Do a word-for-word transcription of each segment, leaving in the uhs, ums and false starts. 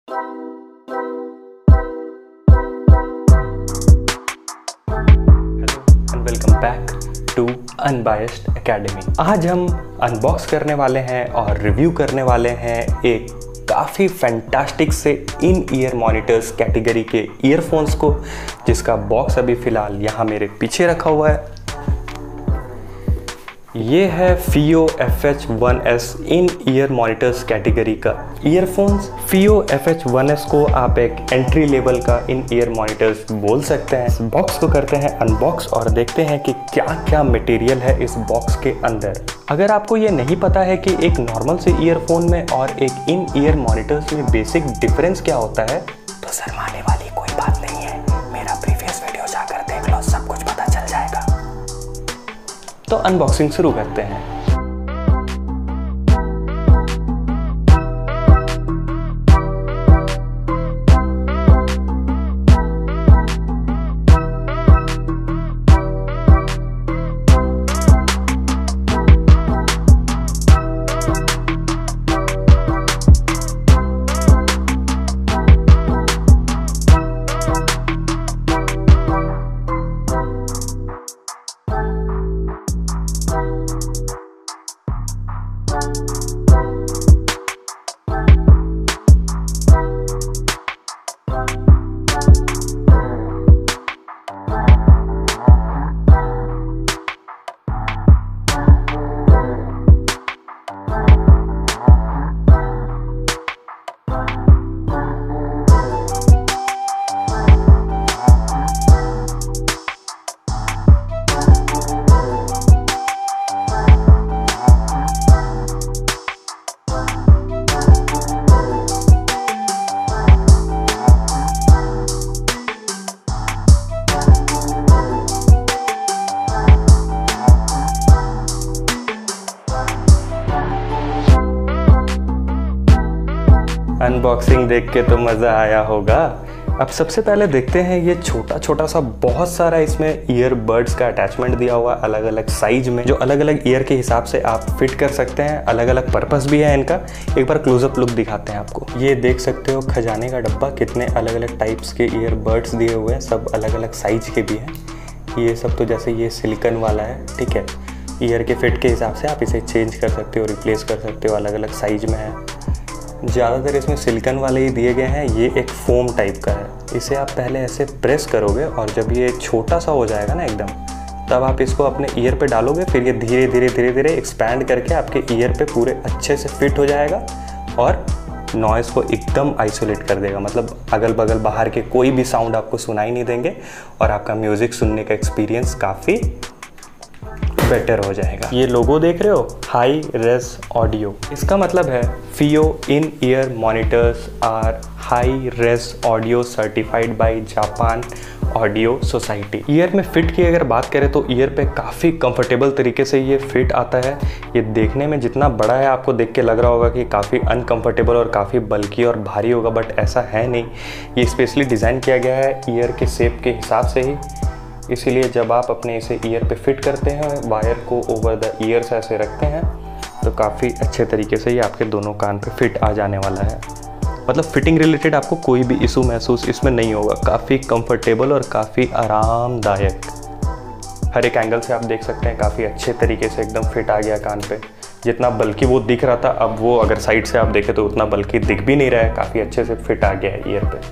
Welcome back to unbiased academy. आज हम unbox करने वाले हैं और रिव्यू करने वाले हैं एक काफ़ी फैंटास्टिक से इन ईयर मॉनिटर्स कैटेगरी के ईयरफोन्स को, जिसका बॉक्स अभी फ़िलहाल यहाँ मेरे पीछे रखा हुआ है। ये है FiiO F H one S in ear monitors category का earphones. FiiO F H one S को आप एक एंट्री लेवल का इन ईयर मॉनिटर्स बोल सकते हैं। इस बॉक्स को करते हैं अनबॉक्स और देखते हैं कि क्या क्या मटेरियल है इस बॉक्स के अंदर। अगर आपको ये नहीं पता है कि एक नॉर्मल से ईयरफोन में और एक इन ईयर मॉनिटर्स में बेसिक डिफरेंस क्या होता है, तो शर्माने वाली कोई बात नहीं है। मेरा प्रीवियस वीडियो जाकर देख लो, सब कुछ पता चल जाएगा। तो अनबॉक्सिंग शुरू करते हैं। अनबॉक्सिंग देख के तो मज़ा आया होगा। अब सबसे पहले देखते हैं ये छोटा छोटा सा बहुत सारा इसमें ईयरबड्स का अटैचमेंट दिया हुआ है अलग अलग साइज में, जो अलग अलग ईयर के हिसाब से आप फिट कर सकते हैं। अलग अलग पर्पस भी है इनका। एक बार क्लोजअप लुक दिखाते हैं आपको। ये देख सकते हो खजाने का डब्बा, कितने अलग अलग टाइप्स के ईयरबड्स दिए हुए हैं, सब अलग अलग साइज के भी हैं। ये सब तो जैसे ये सिलिकॉन वाला है, ठीक है। ईयर के फिट के हिसाब से आप इसे चेंज कर सकते हो, रिप्लेस कर सकते हो, अलग अलग साइज में है। ज़्यादातर इसमें सिलिकॉन वाले ही दिए गए हैं। ये एक फोम टाइप का है। इसे आप पहले ऐसे प्रेस करोगे और जब ये छोटा सा हो जाएगा ना एकदम, तब आप इसको अपने ईयर पे डालोगे। फिर ये धीरे धीरे धीरे धीरे एक्सपैंड करके आपके ईयर पे पूरे अच्छे से फिट हो जाएगा और नॉइज़ को एकदम आइसोलेट कर देगा। मतलब अगल बगल बाहर के कोई भी साउंड आपको सुनाई नहीं देंगे और आपका म्यूज़िक सुनने का एक्सपीरियंस काफ़ी बेटर हो जाएगा। ये लोगो देख रहे हो, हाई रेस ऑडियो, इसका मतलब है FiiO in ear monitors are high res audio certified by Japan audio society. Ear में फिट की अगर बात करें तो ईयर पे काफ़ी कंफर्टेबल तरीके से ये फिट आता है। ये देखने में जितना बड़ा है आपको देख के लग रहा होगा कि काफ़ी अनकंफर्टेबल और काफ़ी बल्कि और भारी होगा, बट ऐसा है नहीं। ये स्पेशली डिज़ाइन किया गया है ईयर के शेप के हिसाब से ही। इसीलिए जब आप अपने इसे ईयर पे फिट करते हैं, वायर को ओवर द ईयर से ऐसे रखते हैं, तो काफ़ी अच्छे तरीके से ये आपके दोनों कान पे फिट आ जाने वाला है। मतलब फिटिंग रिलेटेड आपको कोई भी इशू महसूस इसमें नहीं होगा। काफ़ी कंफर्टेबल और काफ़ी आरामदायक। हर एक एंगल से आप देख सकते हैं काफ़ी अच्छे तरीके से एकदम फिट आ गया कान पे। जितना बल्कि वो दिख रहा था, अब वो अगर साइड से आप देखें तो उतना बल्कि दिख भी नहीं रहा है। काफ़ी अच्छे से फिट आ गया है ईयर पे।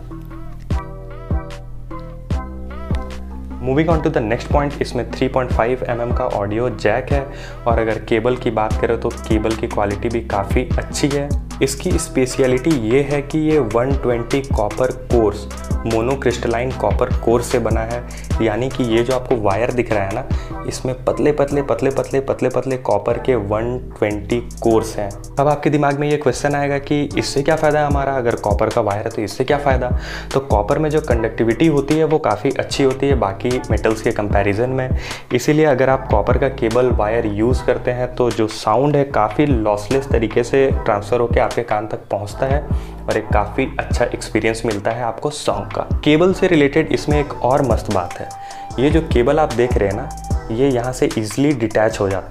Moving on to the next point, इसमें three point five M M का ऑडियो जैक है और अगर केबल की बात करें तो केबल की क्वालिटी भी काफ़ी अच्छी है। इसकी स्पेशलिटी ये है कि ये one twenty copper cores, monocrystalline copper cores से बना है। यानी कि ये जो आपको वायर दिख रहा है ना, इसमें पतले पतले पतले पतले पतले पतले कॉपर के वन ट्वेंटी कोर्स हैं। अब आपके दिमाग में ये क्वेश्चन आएगा कि इससे क्या फ़ायदा है हमारा, अगर कॉपर का वायर है तो इससे क्या फ़ायदा। तो कॉपर में जो कंडक्टिविटी होती है वो काफ़ी अच्छी होती है बाकी मेटल्स के कंपैरिजन में। इसीलिए अगर आप कॉपर का केबल वायर यूज़ करते हैं तो जो साउंड है काफ़ी लॉसलेस तरीके से ट्रांसफ़र होकर आपके कान तक पहुँचता है और एक काफ़ी अच्छा एक्सपीरियंस मिलता है आपको सॉन्ग का। केबल से रिलेटेड इसमें एक और मस्त बात है, ये जो केबल आप देख रहे हैं ना, ये यहाँ से ईजिली डिटैच हो जाता है।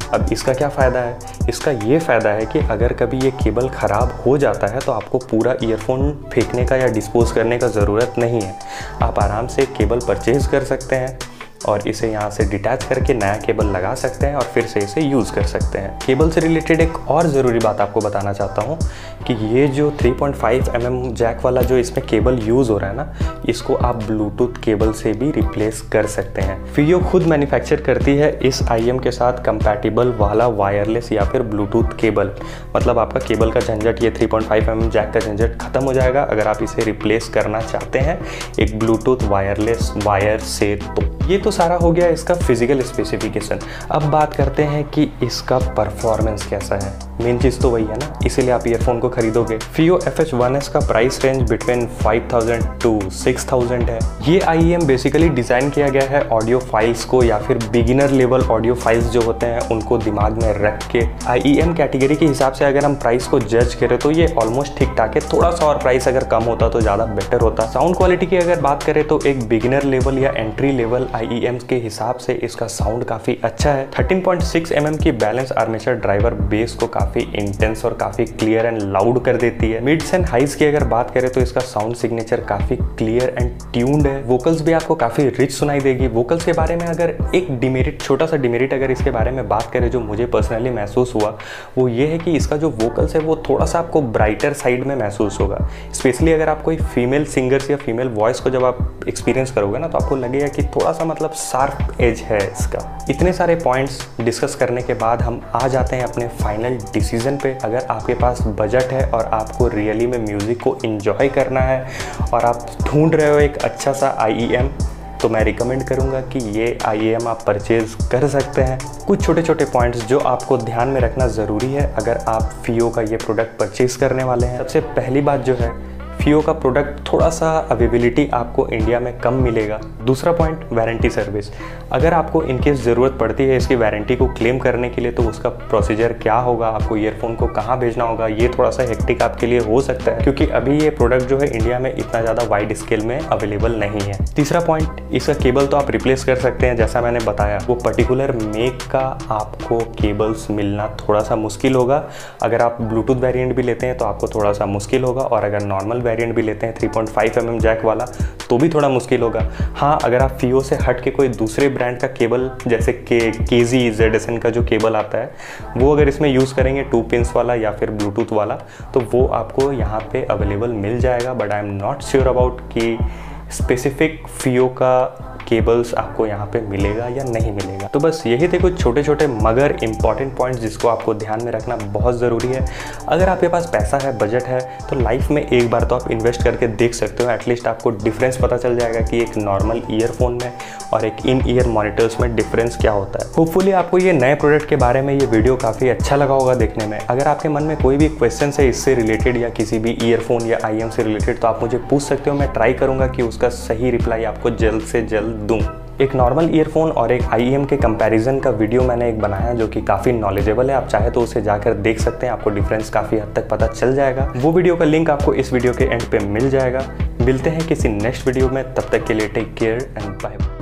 अब इसका क्या फ़ायदा है? इसका ये फ़ायदा है कि अगर कभी ये केबल ख़राब हो जाता है तो आपको पूरा ईयरफोन फेंकने का या डिस्पोज करने का ज़रूरत नहीं है। आप आराम से केबल परचेज़ कर सकते हैं और इसे यहाँ से डिटैच करके नया केबल लगा सकते हैं और फिर से इसे यूज़ कर सकते हैं। केबल से रिलेटेड एक और ज़रूरी बात आपको बताना चाहता हूँ कि ये जो three point five M M jack वाला जो इसमें केबल यूज़ हो रहा है ना, इसको आप ब्लूटूथ केबल से भी रिप्लेस कर सकते हैं। फियो खुद मैन्युफैक्चर करती है इस आई एम के साथ कंपैटिबल वाला वायरलेस या फिर ब्लूटूथ केबल। मतलब आपका केबल का झंझट, ये three point five M M jack का झंझट खत्म हो जाएगा अगर आप इसे रिप्लेस करना चाहते हैं एक ब्लूटूथ वायरलेस वायर से। तो ये तो सारा हो गया इसका फिजिकल स्पेसिफिकेशन। अब बात करते हैं कि इसका परफॉर्मेंस कैसा है। मेन चीज़ तो वही है ना, इसीलिए आप ईयरफोन को खरीदोगे। FiiO F H one S का price range between five thousand to six thousand है। ये I E M basically design किया गया है ऑडियो फाइल्स को या फिर बिगिनर लेवल ऑडियो फाइल्स जो होते हैं उनको दिमाग में रख के। आई ई एम कैटेगरी के हिसाब से अगर हम प्राइस को जज करें तो ये ऑलमोस्ट ठीक ठाक है। थोड़ा सा और प्राइस अगर कम होता तो ज़्यादा बेटर होता। साउंड क्वालिटी की अगर बात करें तो एक बिगिनर लेवल या entry level I E M के हिसाब से इसका साउंड काफ़ी अच्छा है। Thirteen point six M M की बैलेंस आर्मेचर ड्राइवर बेस को काफ़ी इंटेंस और काफ़ी क्लियर एंड लाउड कर देती है। मिड्स एंड हाइज की अगर बात करें तो इसका साउंड सिग्नेचर काफ़ी क्लियर एंड ट्यून्ड है। वोकल्स भी आपको काफ़ी रिच सुनाई देगी। वोकल्स के बारे में अगर एक डिमेरिट, छोटा सा डिमेरिट अगर इसके बारे में बात करें जो मुझे पर्सनली महसूस हुआ, वो ये है कि इसका जो वोकल्स है वो थोड़ा सा आपको ब्राइटर साइड में महसूस होगा। स्पेशली अगर आप कोई फीमेल सिंगर्स या फीमेल वॉइस को जब आप एक्सपीरियंस करोगे ना तो आपको लगेगा कि थोड़ा सा मतलब शार्प एज है इसका। इतने सारे पॉइंट्स डिस्कस करने के बाद हम आ जाते हैं अपने फाइनल डिसीजन पे। अगर आपके पास बजट है और आपको रियली में म्यूज़िक को एंजॉय करना है और आप ढूंढ रहे हो एक अच्छा सा आई ई एम, तो मैं रिकमेंड करूंगा कि ये आई ई एम आप परचेज़ कर सकते हैं। कुछ छोटे छोटे पॉइंट्स जो आपको ध्यान में रखना ज़रूरी है अगर आप फियो का ये प्रोडक्ट परचेज़ करने वाले हैं। सबसे पहली बात जो है, फियो का प्रोडक्ट थोड़ा सा अवेलेबिलिटी आपको इंडिया में कम मिलेगा। दूसरा पॉइंट, वारंटी सर्विस। अगर आपको इनकेस ज़रूरत पड़ती है इसकी वारंटी को क्लेम करने के लिए तो उसका प्रोसीजर क्या होगा, आपको ईयरफोन को कहाँ भेजना होगा, ये थोड़ा सा हेक्टिक आपके लिए हो सकता है क्योंकि अभी ये प्रोडक्ट जो है इंडिया में इतना ज़्यादा वाइड स्केल में अवेलेबल नहीं है। तीसरा पॉइंट, इसका केबल तो आप रिप्लेस कर सकते हैं जैसा मैंने बताया। वो पर्टिकुलर मेक का आपको केबल्स मिलना थोड़ा सा मुश्किल होगा। अगर आप ब्लूटूथ वेरिएंट भी लेते हैं तो आपको थोड़ा सा मुश्किल होगा, और अगर नॉर्मल वेरिएंट भी लेते हैं three point five M M jack वाला तो भी थोड़ा मुश्किल होगा। हाँ, अगर आप फियो से हट के कोई दूसरे ब्रांड का केबल जैसे के केजी जेड एस एन का जो केबल आता है वो अगर इसमें यूज़ करेंगे टू पिंस वाला या फिर ब्लूटूथ वाला तो वो आपको यहाँ पे अवेलेबल मिल जाएगा। But I am not sure about कि स्पेसिफिक फियो का केबल्स आपको यहाँ पे मिलेगा या नहीं मिलेगा। तो बस यही थे कुछ छोटे छोटे मगर इम्पॉर्टेंट पॉइंट्स जिसको आपको ध्यान में रखना बहुत ज़रूरी है। अगर आपके पास पैसा है, बजट है, तो लाइफ में एक बार तो आप इन्वेस्ट करके देख सकते हो। एटलीस्ट आपको डिफरेंस पता चल जाएगा कि एक नॉर्मल ईयरफोन में और एक इन ईयर मॉनिटर्स में डिफरेंस क्या होता है। होपफुली आपको ये नए प्रोडक्ट के बारे में ये वीडियो काफ़ी अच्छा लगा होगा देखने में। अगर आपके मन में कोई भी क्वेश्चन है इससे रिलेटेड या किसी भी ईयरफोन या आई एम से रिलेटेड तो आप मुझे पूछ सकते हो। मैं ट्राई करूँगा कि उसका सही रिप्लाई आपको जल्द से जल्द दूँ। एक नॉर्मल ईयरफोन और एक आई ई एम के कंपैरिजन का वीडियो मैंने एक बनाया जो कि काफ़ी नॉलेजेबल है। आप चाहे तो उसे जाकर देख सकते हैं, आपको डिफरेंस काफ़ी हद तक पता चल जाएगा। वो वीडियो का लिंक आपको इस वीडियो के एंड पे मिल जाएगा। मिलते हैं किसी नेक्स्ट वीडियो में, तब तक के लिए टेक केयर एंड बाय।